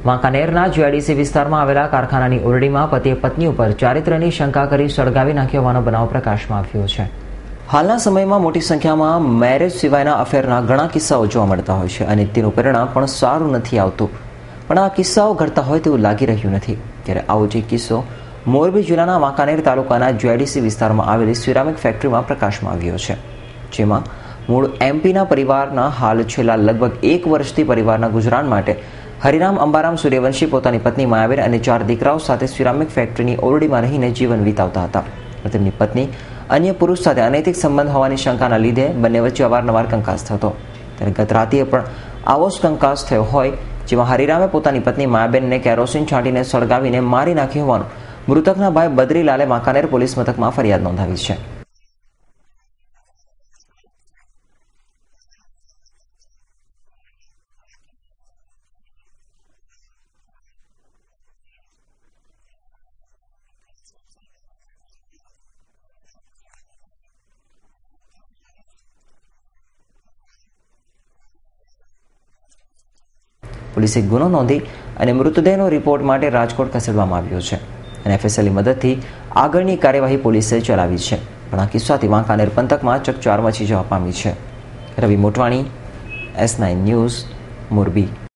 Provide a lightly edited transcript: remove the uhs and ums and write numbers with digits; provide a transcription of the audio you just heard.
વાંકાનેરના GIDC વિસ્તારમાં આવેલા કારખાનાની ઓરડીમાં પતિએ પત્ની ઉપર ચારિત્ર્યની શંકા કરી સળગાવી નાખ્યો હોવાનો બનાવ પ્રકાશમાં આવ્યો છે. હાલના સમયમાં મોટી સંખ્યામાં મેરેજ સિવાયના અફેરના ઘણા કિસ્સાઓ જોવા મળતા હોય છે અને તેનું પરિણામ પણ સારું નથી આવતું. પણ આ કિસ્સાઓ ઘટતા હોય તેવું લાગી રહ્યું નથી. ત્યારે આવો જ એક કિસ્સો મોરબી જિલ્લાના વાંકાનેર તાલુકાના જીઆઈડીસી વિસ્તારમાં આવેલી સિરામિક ફેક્ટરીમાં પ્રકાશમાં આવ્યો છે. જેમાં મૂળ એમપીના પરિવારના હાલ છેલ્લા લગભગ 1 વર્ષથી પરિવારના ગુજરાન માટે હરિરામ અંબારામ સૂર્યવંશી પોતાની પત્ની માયાબેન અને 4 દીકરાઓ સાથે સિરામિક ફેક્ટરીની ઓરડીમાં રહીને જીવન વિતાવતા હતા. તેમની પત્ની અન્ય પુરુષ સાથે અનૈતિક સંબંધ હોવાની શંકાના લીધે બંને વચ્ચે અવારનવાર કંકાસ થતો. ત્યારે ગત રાત્રિએ પણ આવો જ કંકાસ થયો હોય, જેમાં હરિરામે પોતાની પત્ની માયાબેનને કેરોસીન છાંટીને સળગાવીને મારી નાખી હોવાનું મૃતકના ભાઈ બદ્રીલાલે વાંકાનેર પોલીસ મથકમાં ફરિયાદ નોંધાવી છે. પોલીસે ગુનો નોંધી અને મૃતદેહનો રિપોર્ટ માટે રાજકોટ ખસેડવામાં આવ્યો છે અને એફએસએલની મદદથી આગળની કાર્યવાહી પોલીસે ચલાવી છે. પણ આ કિસ્સાથી વાંકાનેર પંથકમાં ચકચાર મચી જવા પામી છે. Ravi Motwani, S9 news, Morbi.